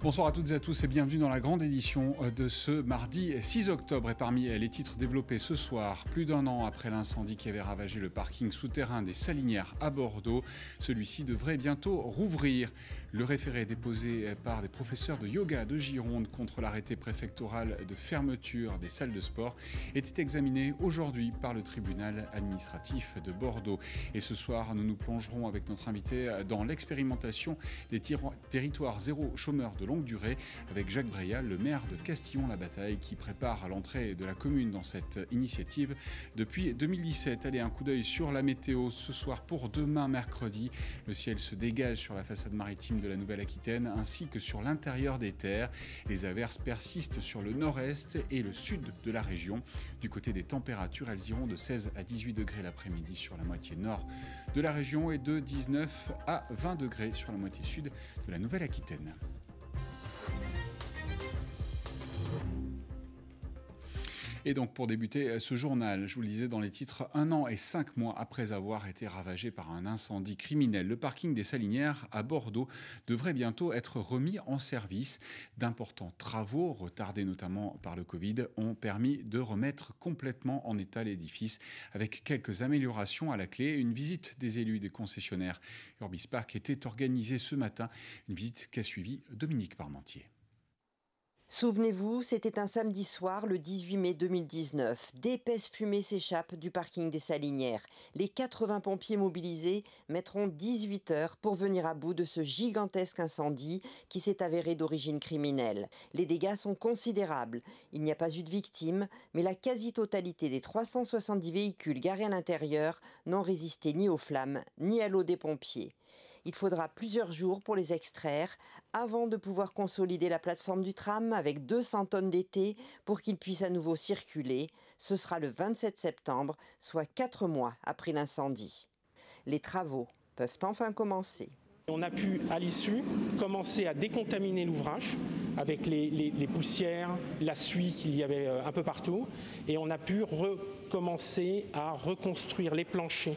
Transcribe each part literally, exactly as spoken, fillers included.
Bonsoir à toutes et à tous et bienvenue dans la grande édition de ce mardi six octobre. Et parmi les titres développés ce soir, plus d'un an après l'incendie qui avait ravagé le parking souterrain des Salinières à Bordeaux, celui-ci devrait bientôt rouvrir. Le référé déposé par des professeurs de yoga de Gironde contre l'arrêté préfectoral de fermeture des salles de sport était examiné aujourd'hui par le tribunal administratif de Bordeaux. Et ce soir, nous nous plongerons avec notre invité dans l'expérimentation des territoires zéro chômeur de longue durée avec Jacques Breillat, le maire de Castillon-la-Bataille, qui prépare l'entrée de la commune dans cette initiative depuis deux mille dix-sept. Allez, un coup d'œil sur la météo ce soir pour demain mercredi. Le ciel se dégage sur la façade maritime de la Nouvelle-Aquitaine ainsi que sur l'intérieur des terres. Les averses persistent sur le nord-est et le sud de la région. Du côté des températures, elles iront de seize à dix-huit degrés l'après-midi sur la moitié nord de la région et de dix-neuf à vingt degrés sur la moitié sud de la Nouvelle-Aquitaine. Et donc pour débuter ce journal, je vous le disais dans les titres, un an et cinq mois après avoir été ravagé par un incendie criminel, le parking des Salinières à Bordeaux devrait bientôt être remis en service. D'importants travaux, retardés notamment par le Covid, ont permis de remettre complètement en état l'édifice avec quelques améliorations à la clé. Une visite des élus des concessionnaires Urbis Park était organisée ce matin, une visite qu'a suivie Dominique Parmentier. Souvenez-vous, c'était un samedi soir, le dix-huit mai deux mille dix-neuf. D'épaisses fumées s'échappent du parking des Salinières. Les quatre-vingts pompiers mobilisés mettront dix-huit heures pour venir à bout de ce gigantesque incendie qui s'est avéré d'origine criminelle. Les dégâts sont considérables. Il n'y a pas eu de victimes, mais la quasi-totalité des trois cent soixante-dix véhicules garés à l'intérieur n'ont résisté ni aux flammes, ni à l'eau des pompiers. Il faudra plusieurs jours pour les extraire avant de pouvoir consolider la plateforme du tram avec deux cents tonnes d'été pour qu'il puisse à nouveau circuler. Ce sera le vingt-sept septembre, soit quatre mois après l'incendie. Les travaux peuvent enfin commencer. On a pu, à l'issue, commencer à décontaminer l'ouvrage avec les, les, les poussières, la suie qu'il y avait un peu partout. Et on a pu recommencer à reconstruire les planchers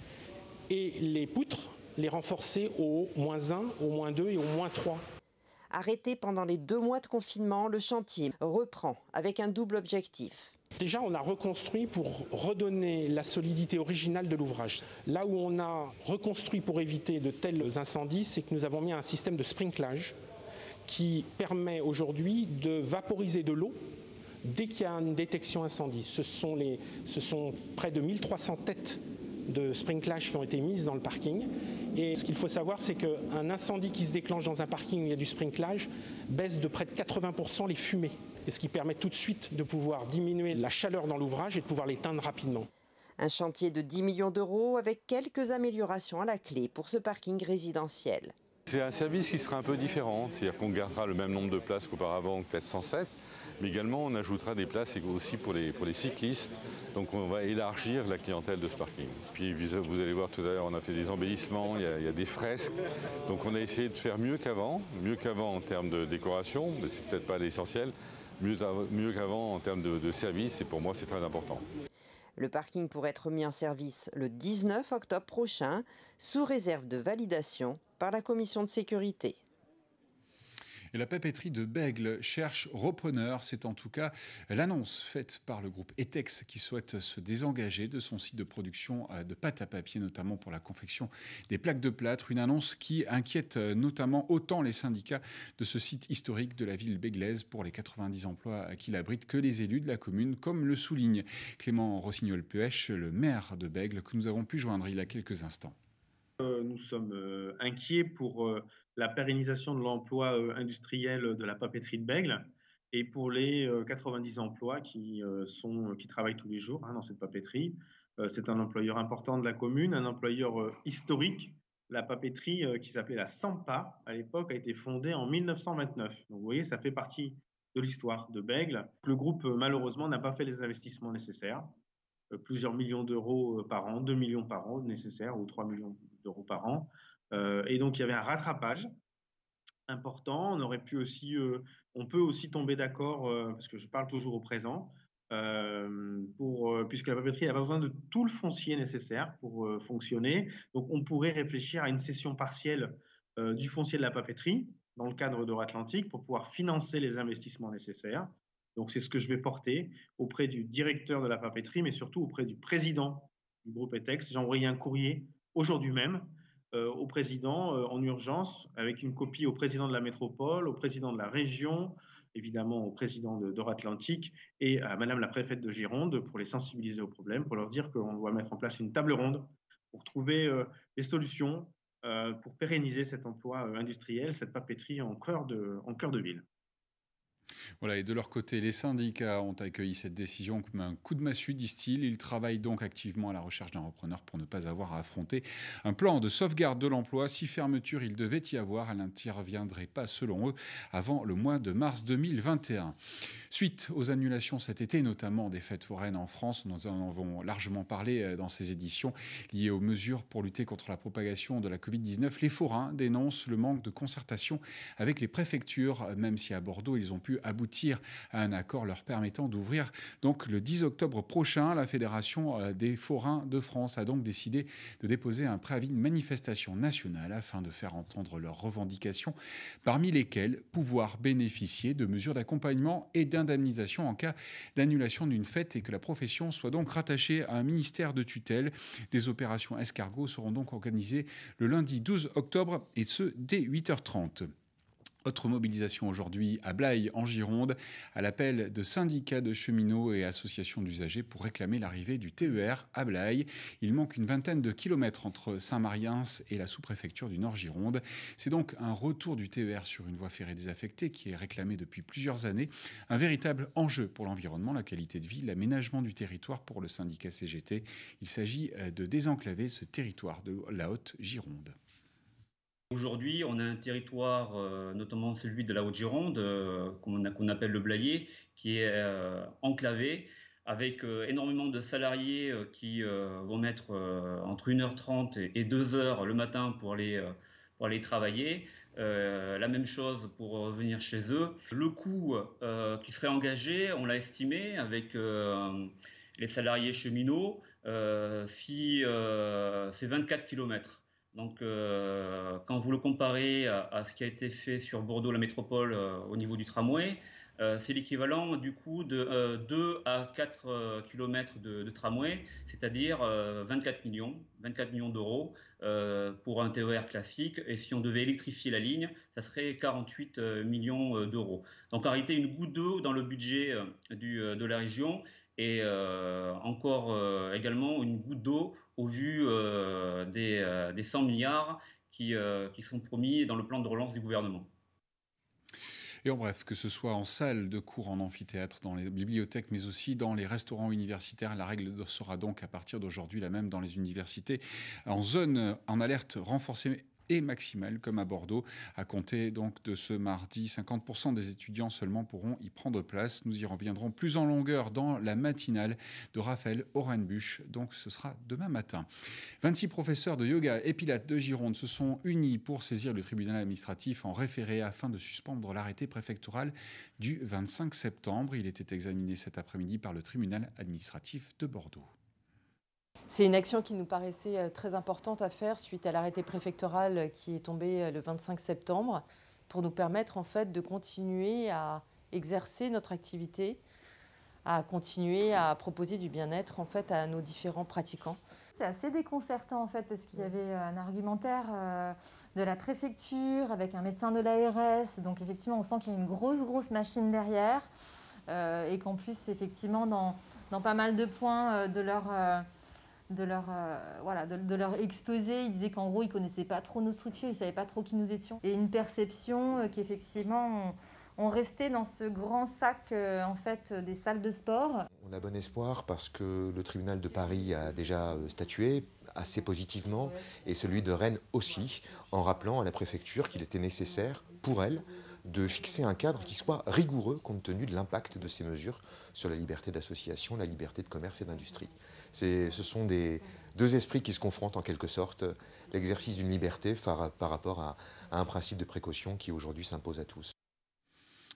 et les poutres, les renforcer au moins un, au moins deux et au moins trois. Arrêté pendant les deux mois de confinement, le chantier reprend avec un double objectif. Déjà, on a reconstruit pour redonner la solidité originale de l'ouvrage. Là où on a reconstruit pour éviter de tels incendies, c'est que nous avons mis un système de sprinklage qui permet aujourd'hui de vaporiser de l'eau dès qu'il y a une détection incendie. Ce sont, les, ce sont près de mille trois cents têtes de sprinklage qui ont été mises dans le parking. Et ce qu'il faut savoir, c'est qu'un incendie qui se déclenche dans un parking où il y a du sprinklage baisse de près de quatre-vingts pour cent les fumées. Et ce qui permet tout de suite de pouvoir diminuer la chaleur dans l'ouvrage et de pouvoir l'éteindre rapidement. Un chantier de dix millions d'euros avec quelques améliorations à la clé pour ce parking résidentiel. C'est un service qui sera un peu différent, c'est-à-dire qu'on gardera le même nombre de places qu'auparavant, quatre cent sept, mais également on ajoutera des places aussi pour les, pour les cyclistes, donc on va élargir la clientèle de ce parking. Puis vous allez voir tout à l'heure, on a fait des embellissements, il y a, il y a des fresques, donc on a essayé de faire mieux qu'avant, mieux qu'avant en termes de décoration, mais c'est peut-être pas l'essentiel, mieux, mieux qu'avant en termes de, de service, et pour moi c'est très important. Le parking pourrait être mis en service le dix-neuf octobre prochain, sous réserve de validation par la commission de sécurité. Et la papeterie de Bègles cherche repreneur. C'est en tout cas l'annonce faite par le groupe Etex qui souhaite se désengager de son site de production de pâte à papier, notamment pour la confection des plaques de plâtre. Une annonce qui inquiète notamment autant les syndicats de ce site historique de la ville béglaise pour les quatre-vingt-dix emplois qu'il abrite que les élus de la commune, comme le souligne Clément Rossignol-Puech, le maire de Bègles, que nous avons pu joindre il y a quelques instants. Nous sommes euh, inquiets pour euh, la pérennisation de l'emploi euh, industriel de la papeterie de Bègles et pour les euh, quatre-vingt-dix emplois qui, euh, sont, qui travaillent tous les jours hein, dans cette papeterie. Euh, c'est un employeur important de la commune, un employeur euh, historique. La papeterie euh, qui s'appelait la Sampa, à l'époque, a été fondée en mille neuf cent vingt-neuf. Donc vous voyez, ça fait partie de l'histoire de Bègles. Le groupe, euh, malheureusement, n'a pas fait les investissements nécessaires. Plusieurs millions d'euros par an, deux millions par an nécessaires, ou trois millions d'euros par an. Euh, et donc, il y avait un rattrapage important. On aurait pu aussi, euh, on peut aussi tomber d'accord, euh, parce que je parle toujours au présent, euh, pour, euh, puisque la papeterie n'a pas besoin de tout le foncier nécessaire pour euh, fonctionner. Donc, on pourrait réfléchir à une cession partielle euh, du foncier de la papeterie dans le cadre d'Euratlantique pour pouvoir financer les investissements nécessaires. Donc, c'est ce que je vais porter auprès du directeur de la papeterie, mais surtout auprès du président du groupe Etex. J'ai envoyé un courrier aujourd'hui même euh, au président euh, en urgence, avec une copie au président de la métropole, au président de la région, évidemment au président d'Euratlantique et à madame la préfète de Gironde pour les sensibiliser au problème, pour leur dire qu'on doit mettre en place une table ronde pour trouver euh, des solutions euh, pour pérenniser cet emploi euh, industriel, cette papeterie en cœur de, en cœur de ville. Voilà, et de leur côté, les syndicats ont accueilli cette décision comme un coup de massue, disent-ils. Ils travaillent donc activement à la recherche d'un repreneur pour ne pas avoir à affronter un plan de sauvegarde de l'emploi. Si fermeture il devait y avoir, elle n'interviendrait pas, selon eux, avant le mois de mars deux mille vingt et un. Suite aux annulations cet été, notamment des fêtes foraines en France, nous en avons largement parlé dans ces éditions, liées aux mesures pour lutter contre la propagation de la covid dix-neuf, les forains dénoncent le manque de concertation avec les préfectures, même si à Bordeaux, ils ont pu aboutir à un accord leur permettant d'ouvrir. Donc le dix octobre prochain, la Fédération des forains de France a donc décidé de déposer un préavis de manifestation nationale afin de faire entendre leurs revendications, parmi lesquelles pouvoir bénéficier de mesures d'accompagnement et d'indemnisation en cas d'annulation d'une fête et que la profession soit donc rattachée à un ministère de tutelle. Des opérations escargots seront donc organisées le lundi douze octobre et ce dès huit heures trente. Autre mobilisation aujourd'hui à Blaye, en Gironde, à l'appel de syndicats de cheminots et associations d'usagers pour réclamer l'arrivée du T E R à Blaye. Il manque une vingtaine de kilomètres entre Saint-Mariens et la sous-préfecture du Nord-Gironde. C'est donc un retour du T E R sur une voie ferrée désaffectée qui est réclamé depuis plusieurs années. Un véritable enjeu pour l'environnement, la qualité de vie, l'aménagement du territoire pour le syndicat C G T. Il s'agit de désenclaver ce territoire de la Haute-Gironde. Aujourd'hui, on a un territoire, euh, notamment celui de la Haute-Gironde, euh, qu'on qu'on appelle le Blayais, qui est euh, enclavé, avec euh, énormément de salariés euh, qui euh, vont mettre euh, entre une heure trente et deux heures le matin pour aller, euh, pour aller travailler. Euh, la même chose pour revenir chez eux. Le coût euh, qui serait engagé, on l'a estimé avec euh, les salariés cheminots, euh, si euh, c'est vingt-quatre kilomètres. Donc, euh, quand vous le comparez à, à ce qui a été fait sur Bordeaux, la métropole, euh, au niveau du tramway, euh, c'est l'équivalent du coup de euh, deux à quatre euh, kilomètres de, de tramway, c'est-à-dire euh, vingt-quatre millions, vingt-quatre millions d'euros euh, pour un T E R classique. Et si on devait électrifier la ligne, ça serait quarante-huit millions d'euros. Donc, en réalité, une goutte d'eau dans le budget euh, du, de la région et euh, encore euh, également une goutte d'eau au vu euh, des, euh, des cent milliards qui, euh, qui sont promis dans le plan de relance du gouvernement. Et en bref, que ce soit en salle de cours, en amphithéâtre, dans les bibliothèques, mais aussi dans les restaurants universitaires, la règle sera donc à partir d'aujourd'hui la même dans les universités, en zone en alerte renforcée et maximale comme à Bordeaux. À compter donc de ce mardi, cinquante pour cent des étudiants seulement pourront y prendre place. Nous y reviendrons plus en longueur dans la matinale de Raphaël Orenbuch. Donc ce sera demain matin. vingt-six professeurs de yoga et pilates de Gironde se sont unis pour saisir le tribunal administratif en référé afin de suspendre l'arrêté préfectoral du vingt-cinq septembre. Il était examiné cet après-midi par le tribunal administratif de Bordeaux. C'est une action qui nous paraissait très importante à faire suite à l'arrêté préfectoral qui est tombé le vingt-cinq septembre pour nous permettre en fait de continuer à exercer notre activité, à continuer à proposer du bien-être en fait à nos différents pratiquants. C'est assez déconcertant en fait parce qu'il y avait un argumentaire euh, de la préfecture avec un médecin de l'A R S, donc effectivement on sent qu'il y a une grosse grosse machine derrière euh, et qu'en plus effectivement dans, dans pas mal de points euh, de leur euh, de leur, euh, voilà, de, de leur exposé, ils disaient qu'en gros ils ne connaissaient pas trop nos structures, ils ne savaient pas trop qui nous étions. Et une perception euh, qu'effectivement on, on restait dans ce grand sac euh, en fait, des salles de sport. On a bon espoir parce que le tribunal de Paris a déjà statué assez positivement et celui de Rennes aussi, en rappelant à la préfecture qu'il était nécessaire pour elle de fixer un cadre qui soit rigoureux compte tenu de l'impact de ces mesures sur la liberté d'association, la liberté de commerce et d'industrie. Ce sont des deux esprits qui se confrontent en quelque sorte, l'exercice d'une liberté par, par rapport à, à un principe de précaution qui aujourd'hui s'impose à tous.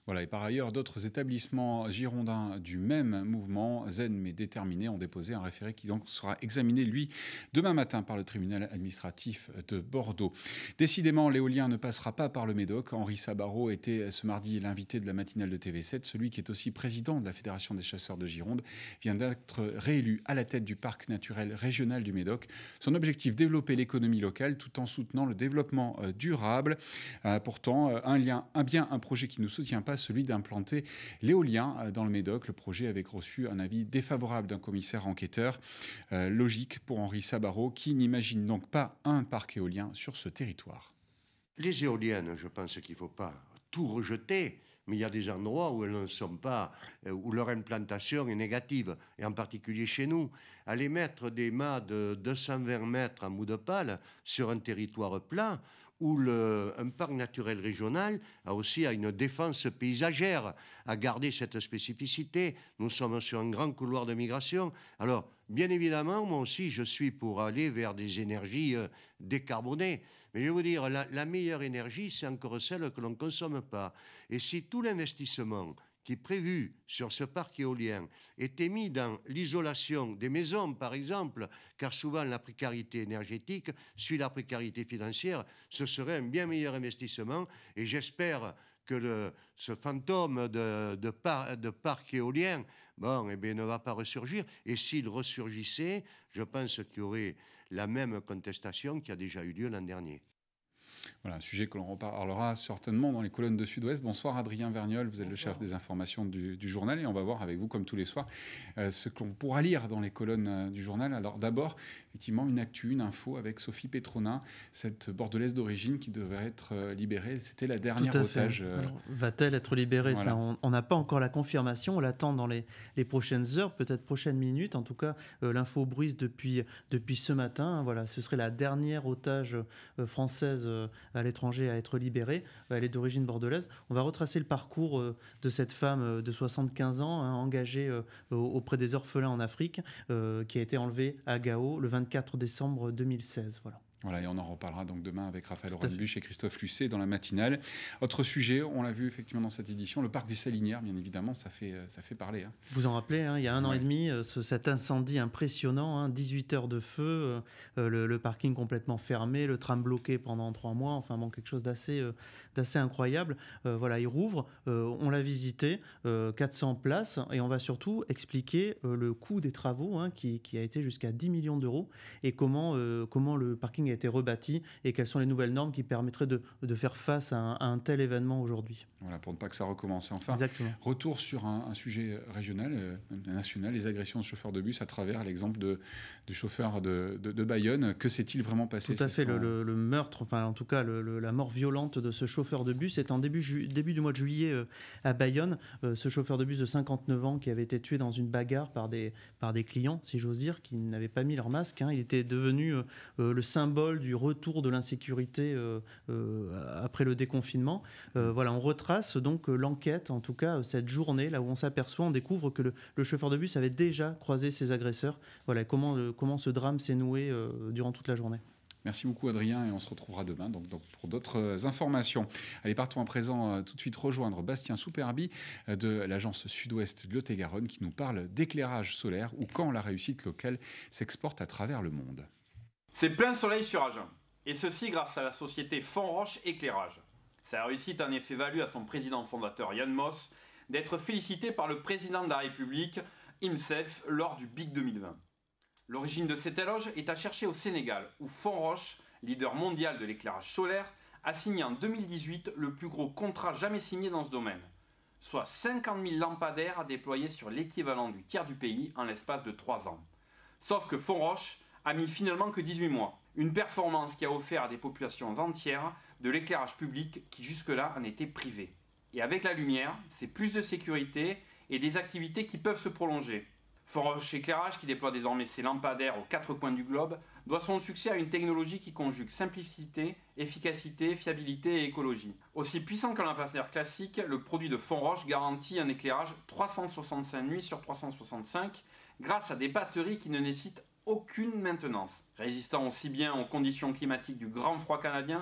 Voilà, et par ailleurs, d'autres établissements girondins du même mouvement, zen mais déterminés, ont déposé un référé qui donc sera examiné, lui, demain matin par le tribunal administratif de Bordeaux. Décidément, l'éolien ne passera pas par le Médoc. Henri Sabarot était ce mardi l'invité de la matinale de T V sept. Celui qui est aussi président de la Fédération des chasseurs de Gironde vient d'être réélu à la tête du parc naturel régional du Médoc. Son objectif, développer l'économie locale tout en soutenant le développement durable. Euh, pourtant, un, lien, un bien, un projet qui ne soutient pas, celui d'implanter l'éolien dans le Médoc. Le projet avait reçu un avis défavorable d'un commissaire enquêteur. Euh, logique pour Henri Sabarot, qui n'imagine donc pas un parc éolien sur ce territoire. Les éoliennes, je pense qu'il ne faut pas tout rejeter, mais il y a des endroits où elles ne sont pas, où leur implantation est négative, et en particulier chez nous. Aller mettre des mâts de deux cent vingt mètres en bout de pale sur un territoire plat, où le, un parc naturel régional a aussi a une défense paysagère, à garder cette spécificité. Nous sommes sur un grand couloir de migration. Alors, bien évidemment, moi aussi, je suis pour aller vers des énergies euh, décarbonées. Mais je vais vous dire, la, la meilleure énergie, c'est encore celle que l'on ne consomme pas. Et si tout l'investissement qui est prévu sur ce parc éolien était mis dans l'isolation des maisons, par exemple, car souvent la précarité énergétique suit la précarité financière, ce serait un bien meilleur investissement. Et j'espère que le, ce fantôme de, de, par, de parc éolien bon, eh bien, ne va pas ressurgir. Et s'il ressurgissait, je pense qu'il y aurait la même contestation qui a déjà eu lieu l'an dernier. Voilà, un sujet que l'on reparlera certainement dans les colonnes de Sud-Ouest. Bonsoir Adrien Vergnol, vous êtes Bonsoir. Le chef des informations du, du journal, et on va voir avec vous, comme tous les soirs, euh, ce qu'on pourra lire dans les colonnes euh, du journal. Alors d'abord, effectivement, une actu, une info avec Sophie Pétronin, cette Bordelaise d'origine qui devait être euh, libérée. C'était la dernière otage. Euh... Va-t-elle être libérée? Voilà. Ça, on n'a pas encore la confirmation, on l'attend dans les, les prochaines heures, peut-être prochaines minutes. En tout cas, euh, l'info bruise depuis, depuis ce matin. Voilà, ce serait la dernière otage euh, française euh, à l'étranger à être libérée. Elle est d'origine bordelaise. On va retracer le parcours euh, de cette femme euh, de soixante-quinze ans, hein, engagée euh, auprès des orphelins en Afrique, euh, qui a été enlevée à Gao le vingt-quatre décembre deux mille seize. Voilà. Voilà, et on en reparlera donc demain avec Raphaël Orenbuch et Christophe Lucet dans la matinale. Autre sujet, on l'a vu effectivement dans cette édition, le parc des Salinières, bien évidemment, ça fait, ça fait parler. Hein. Vous en rappelez, hein, il y a un ouais. an et demi, euh, ce, cet incendie impressionnant, hein, dix-huit heures de feu, euh, le, le parking complètement fermé, le tram bloqué pendant trois mois, enfin bon, quelque chose d'assez, euh, d'assez incroyable. Euh, voilà, il rouvre, euh, on l'a visité, euh, quatre cents places, et on va surtout expliquer euh, le coût des travaux, hein, qui, qui a été jusqu'à dix millions d'euros, et comment, euh, comment le parking a été rebâti et quelles sont les nouvelles normes qui permettraient de, de faire face à un, à un tel événement aujourd'hui. Voilà, pour ne pas que ça recommence. Et enfin, Exactement. Retour sur un, un sujet régional, euh, national, les agressions de chauffeurs de bus à travers l'exemple de, du chauffeur de, de, de Bayonne. Que s'est-il vraiment passé? Tout à fait, le, le, le meurtre, enfin en tout cas le, le, la mort violente de ce chauffeur de bus est en début, ju- début du mois de juillet euh, à Bayonne. Euh, ce chauffeur de bus de cinquante-neuf ans qui avait été tué dans une bagarre par des, par des clients, si j'ose dire, qui n'avaient pas mis leur masque. Hein. Il était devenu euh, euh, le symbole du retour de l'insécurité euh, euh, après le déconfinement. Euh, voilà, on retrace donc euh, l'enquête, en tout cas euh, cette journée, là où on s'aperçoit, on découvre que le, le chauffeur de bus avait déjà croisé ses agresseurs. Voilà, comment, euh, comment ce drame s'est noué euh, durant toute la journée. Merci beaucoup Adrien, et on se retrouvera demain donc, donc pour d'autres informations. Allez, partons à présent euh, tout de suite rejoindre Bastien Souperbi euh, de l'agence Sud-Ouest de Lot-et-Garonne qui nous parle d'éclairage solaire ou quand la réussite locale s'exporte à travers le monde. C'est plein soleil sur Agen, et ceci grâce à la société Fonroche Éclairage. Sa réussite en effet valu à son président fondateur Yann Moss d'être félicité par le président de la République himself lors du B I C deux mille vingt. L'origine de cet éloge est à chercher au Sénégal, où Fonroche, leader mondial de l'éclairage solaire, a signé en deux mille dix-huit le plus gros contrat jamais signé dans ce domaine, soit cinquante mille lampadaires à déployer sur l'équivalent du tiers du pays en l'espace de trois ans. Sauf que Fonroche a mis finalement que dix-huit mois, une performance qui a offert à des populations entières de l'éclairage public qui jusque-là en étaient privées. Et avec la lumière, c'est plus de sécurité et des activités qui peuvent se prolonger. Fonroche Éclairage, qui déploie désormais ses lampadaires aux quatre coins du globe, doit son succès à une technologie qui conjugue simplicité, efficacité, fiabilité et écologie. Aussi puissant qu'un lampadaire classique, le produit de Fonroche garantit un éclairage trois cent soixante-cinq nuits sur trois cent soixante-cinq grâce à des batteries qui ne nécessitent aucune maintenance, résistant aussi bien aux conditions climatiques du grand froid canadien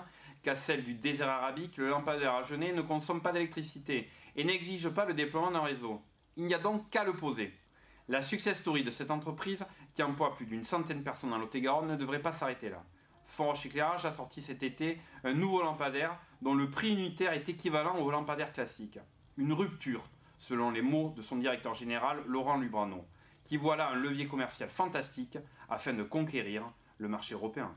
qu'à celle du désert arabique, le lampadaire agenais ne consomme pas d'électricité et n'exige pas le déploiement d'un réseau. Il n'y a donc qu'à le poser. La success story de cette entreprise, qui emploie plus d'une centaine de personnes dans Lot-et-Garonne, ne devrait pas s'arrêter là. Fonroche Éclairage a sorti cet été un nouveau lampadaire dont le prix unitaire est équivalent au lampadaire classique. Une rupture, selon les mots de son directeur général, Laurent Lubrano, qui voit là un levier commercial fantastique afin de conquérir le marché européen.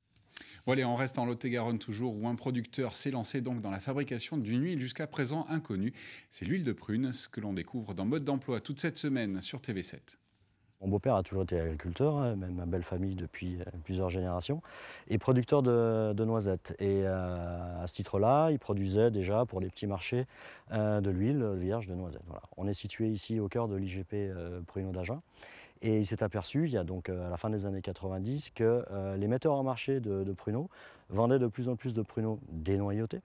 Bon allez, on reste en Lot-et-Garonne toujours, où un producteur s'est lancé donc dans la fabrication d'une huile jusqu'à présent inconnue. C'est l'huile de prune, ce que l'on découvre dans Mode d'emploi toute cette semaine sur T V sept. Mon beau-père a toujours été agriculteur, hein, même ma belle famille depuis euh, plusieurs générations, et producteur de, de noisettes. Et euh, à ce titre-là, il produisait déjà pour les petits marchés euh, de l'huile vierge de noisettes. Voilà. On est situé ici au cœur de l'I G P euh, Pruneaux d'Agen. Et il s'est aperçu, il y a donc euh, à la fin des années quatre-vingt-dix, que euh, les metteurs en marché de, de pruneaux vendaient de plus en plus de pruneaux dénoyautés.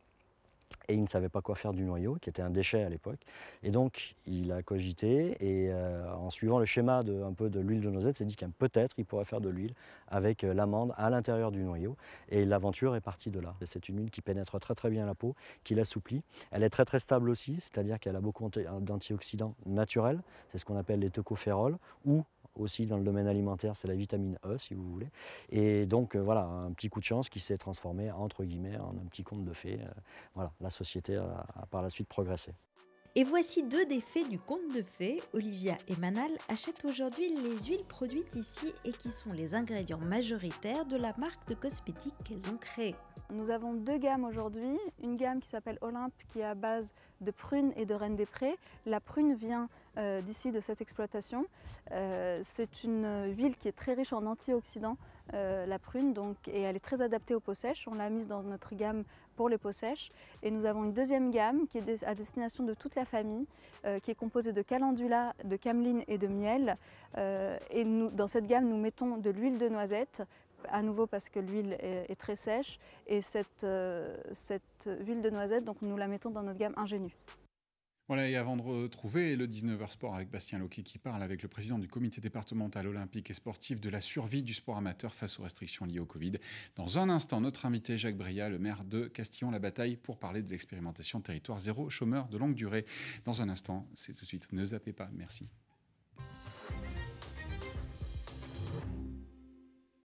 Et il ne savait pas quoi faire du noyau, qui était un déchet à l'époque. Et donc, il a cogité et euh, en suivant le schéma de, un peu de l'huile de noisette, s'est dit qu'un peut-être il pourrait faire de l'huile avec euh, l'amande à l'intérieur du noyau. Et l'aventure est partie de là. C'est une huile qui pénètre très très bien la peau, qui l'assouplit. Elle est très très stable aussi, c'est-à-dire qu'elle a beaucoup d'antioxydants naturels. C'est ce qu'on appelle les tocophérols, ou aussi dans le domaine alimentaire, c'est la vitamine E, si vous voulez. Et donc, euh, voilà, un petit coup de chance qui s'est transformé, entre guillemets, en un petit conte de fées. Euh, voilà, la société a, a par la suite progressé. Et voici deux des fées du conte de fées. Olivia et Manal achètent aujourd'hui les huiles produites ici et qui sont les ingrédients majoritaires de la marque de cosmétiques qu'elles ont créée. Nous avons deux gammes aujourd'hui, une gamme qui s'appelle Olympe qui est à base de prune et de reine des prés. La prune vient euh, d'ici de cette exploitation. Euh, c'est une huile qui est très riche en antioxydants, euh, la prune, donc, et elle est très adaptée aux peaux sèches. On l'a mise dans notre gamme pour les peaux sèches. Et nous avons une deuxième gamme qui est à destination de toute la famille, euh, qui est composée de calendula, de cameline et de miel. Euh, et nous, dans cette gamme, nous mettons de l'huile de noisette, à nouveau parce que l'huile est, est très sèche. Et cette, euh, cette huile de noisette, donc, nous la mettons dans notre gamme Ingénu. Voilà, et avant de retrouver le dix-neuf heures Sport avec Bastien Loquet qui parle avec le président du comité départemental olympique et sportif de la survie du sport amateur face aux restrictions liées au Covid. Dans un instant, notre invité Jacques Bria, le maire de Castillon-la-Bataille, pour parler de l'expérimentation territoire zéro chômeur de longue durée. Dans un instant, c'est tout de suite, ne zappez pas, merci.